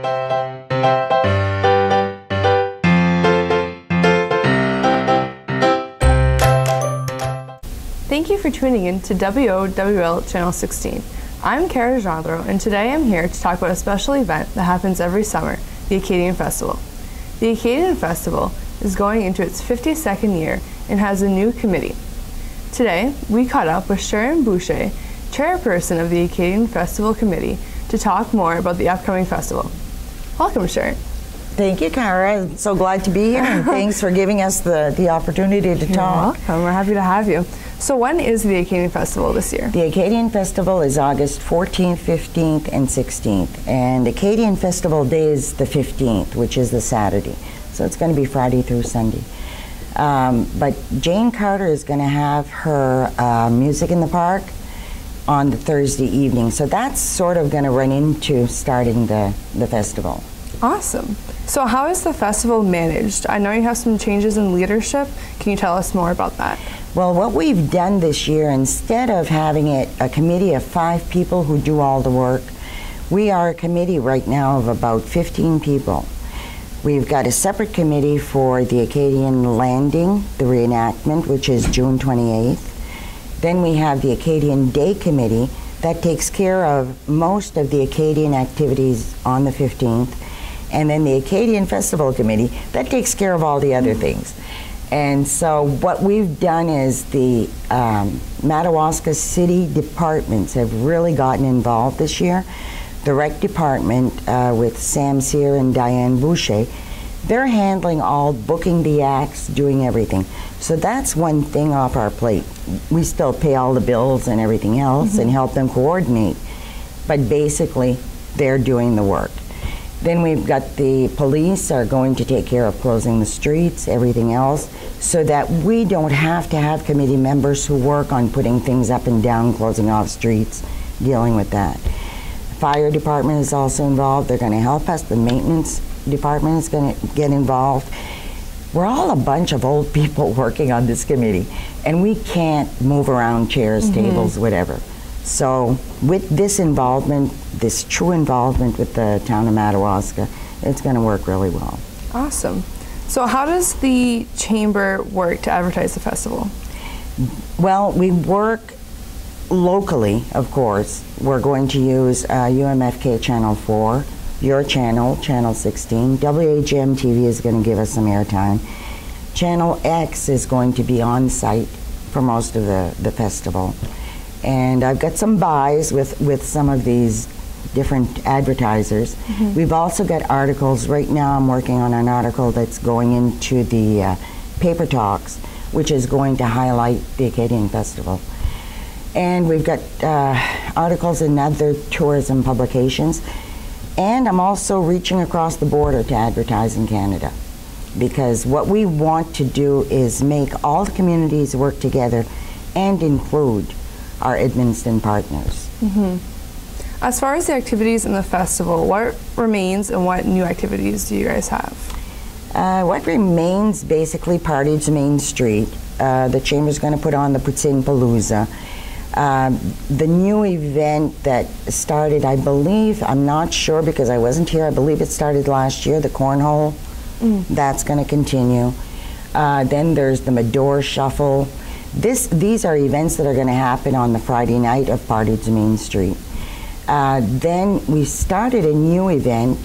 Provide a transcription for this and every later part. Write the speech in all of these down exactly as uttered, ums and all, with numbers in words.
Thank you for tuning in to W O W L Channel sixteen. I'm Kara Gendreau, and today I'm here to talk about a special event that happens every summer, the Acadian Festival. The Acadian Festival is going into its fifty-second year and has a new committee. Today, we caught up with Sharon Boucher, chairperson of the Acadian Festival Committee, to talk more about the upcoming festival. Welcome, Sharon. Thank you, Kara. I'm so glad to be here, and thanks for giving us the, the opportunity to You're talk. welcome. We're happy to have you. So when is the Acadian Festival this year? The Acadian Festival is August fourteenth, fifteenth, and sixteenth. And Acadian Festival Day is the fifteenth, which is the Saturday. So it's going to be Friday through Sunday. Um, but Jane Carter is going to have her uh, Music in the Park on the Thursday evening. So that's sort of going to run into starting the, the festival. Awesome. So how is the festival managed? I know you have some changes in leadership. Can you tell us more about that? Well, what we've done this year, instead of having it a committee of five people who do all the work, we are a committee right now of about fifteen people. We've got a separate committee for the Acadian Landing, the reenactment, which is June twenty-eighth. Then we have the Acadian Day Committee that takes care of most of the Acadian activities on the fifteenth. And then the Acadian Festival Committee that takes care of all the other things. And so what we've done is the um, Madawaska city departments have really gotten involved this year. The rec department uh, with Sam Sear and Diane Boucher, they're handling all, booking the acts, doing everything. So that's one thing off our plate. We still pay all the bills and everything else mm-hmm. and help them coordinate, but basically they're doing the work. Then we've got the police are going to take care of closing the streets, everything else, so that we don't have to have committee members who work on putting things up and down, closing off streets, dealing with that. The fire department is also involved. They're going to help us. The maintenance department is going to get involved. We're all a bunch of old people working on this committee, and we can't move around chairs, mm-hmm. tables, whatever. So with this involvement, this true involvement with the town of Madawaska, it's going to work really well. Awesome. So how does the chamber work to advertise the festival? Well, we work locally, of course. We're going to use uh, U M F K Channel four, your channel, Channel sixteen. W H M T V is going to give us some airtime. Channel X is going to be on site for most of the, the festival. And I've got some buys with, with some of these different advertisers. Mm-hmm. We've also got articles. Right now I'm working on an article that's going into the uh, Paper Talks, which is going to highlight the Acadian Festival. And we've got uh, articles in other tourism publications. And I'm also reaching across the border to advertise in Canada. Because what we want to do is make all the communities work together and include our Edmundston partners. Mm-hmm. As far as the activities in the festival, what remains and what new activities do you guys have? Uh, what remains, basically, Partage Main Street. Uh, the Chamber's going to put on the Poutine Palooza. Uh, the new event that started, I believe, I'm not sure because I wasn't here, I believe it started last year, the Cornhole. Mm. That's going to continue. Uh, then there's the Medore Shuffle. This, these are events that are going to happen on the Friday night of Partage Main Street. Uh, then we started a new event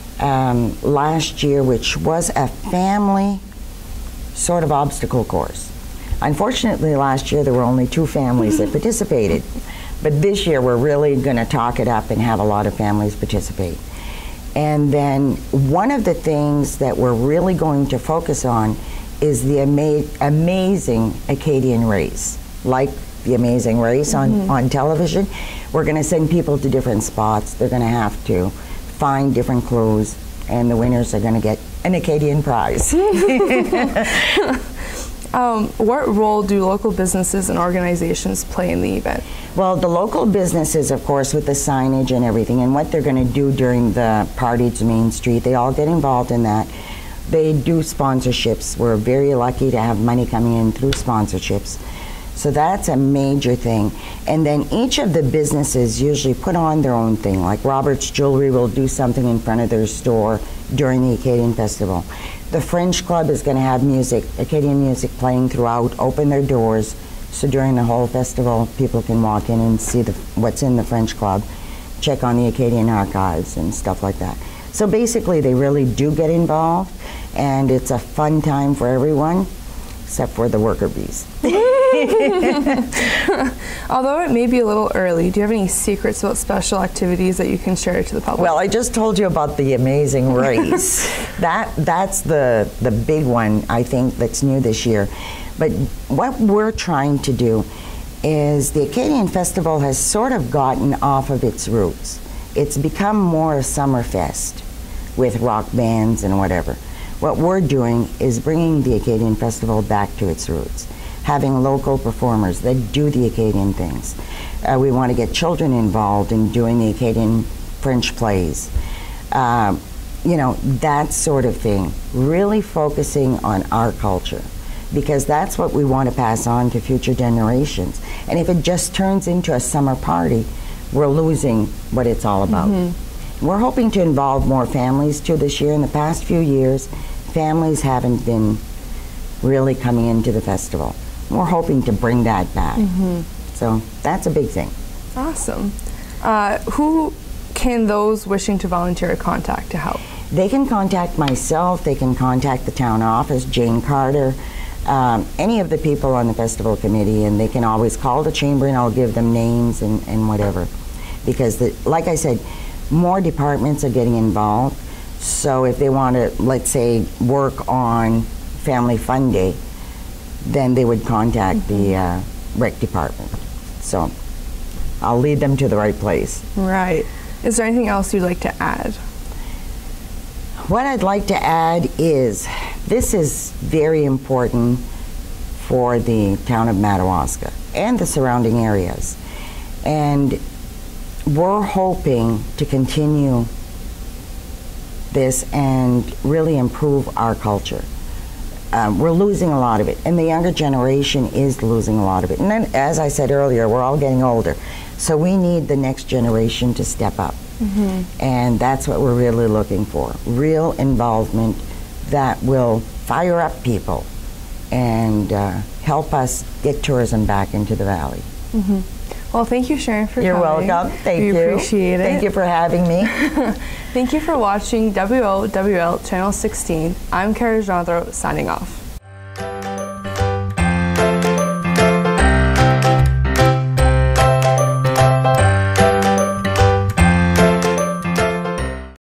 um, last year, which was a family sort of obstacle course. Unfortunately, last year there were only two families that participated, but this year we're really going to talk it up and have a lot of families participate. And then one of the things that we're really going to focus on is the ama amazing Acadian race, like the Amazing Race on, mm-hmm. on television. We're going to send people to different spots. They're going to have to find different clues, and the winners are going to get an Acadian prize. um, what role do local businesses and organizations play in the event? Well, the local businesses, of course, with the signage and everything, and what they're going to do during the Partage Main Street, they all get involved in that. They do sponsorships. We're very lucky to have money coming in through sponsorships. So that's a major thing. And then each of the businesses usually put on their own thing. Like Robert's Jewelry will do something in front of their store during the Acadian Festival. The French Club is going to have music, Acadian music playing throughout, open their doors. So during the whole festival, people can walk in and see the, what's in the French Club, check on the Acadian archives and stuff like that. So basically, they really do get involved, and it's a fun time for everyone, except for the worker bees. Although it may be a little early, do you have any secrets about special activities that you can share to the public? Well, I just told you about the amazing race. that that's the the big one, I think, that's new this year. But what we're trying to do is the Acadian Festival has sort of gotten off of its roots. It's become more a summer fest with rock bands and whatever. What we're doing is bringing the Acadian Festival back to its roots, having local performers that do the Acadian things. Uh, we want to get children involved in doing the Acadian French plays. Uh, you know, that sort of thing. Really focusing on our culture, because that's what we want to pass on to future generations. And if it just turns into a summer party, we're losing what it's all about. Mm-hmm. We're hoping to involve more families too this year. In the past few years, families haven't been really coming into the festival. We're hoping to bring that back. Mm-hmm. So that's a big thing. Awesome. Uh, who can those wishing to volunteer contact to help? They can contact myself, they can contact the town office, Jane Carter, um, any of the people on the festival committee, and they can always call the chamber and I'll give them names and, and whatever. Because, the, like I said, more departments are getting involved. So if they want to, let's say, work on Family Fun Day, then they would contact mm-hmm. the uh, rec department. So I'll lead them to the right place. Right. Is there anything else you'd like to add? What I'd like to add is this is very important for the town of Madawaska and the surrounding areas. And we're hoping to continue this and really improve our culture. Um, we're losing a lot of it, and the younger generation is losing a lot of it. And then, as I said earlier, we're all getting older. So we need the next generation to step up. Mm-hmm. And that's what we're really looking for. Real involvement that will fire up people and uh, help us get tourism back into the valley. Mm-hmm. Well, thank you, Sharon, for You're coming. You're welcome. Thank we you. We appreciate it. Thank you for having me. Thank you for watching W O W L Channel sixteen. I'm Kara Jandro, signing off.